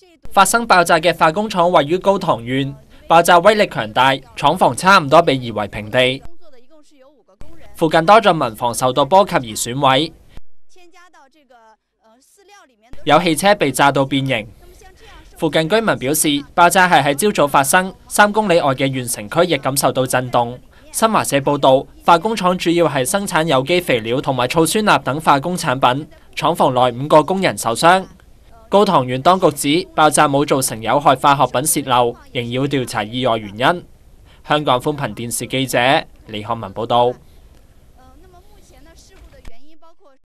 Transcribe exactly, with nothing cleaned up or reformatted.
發生爆炸嘅化工廠位於高塘縣，爆炸威力強大，廠房差唔多被夷為平地。附近多座民房受到波及而損毀，有汽車被炸到變形。附近居民表示，爆炸係喺朝早發生，三公里外嘅縣城區亦感受到震動。新華社報道，化工廠主要係生產有機肥料同埋醋酸鈉等化工產品，廠房內五個工人受傷。高塘縣當局指爆炸冇造成有害化學品洩漏，仍要調查意外原因。香港寬頻電視記者李漢文報道。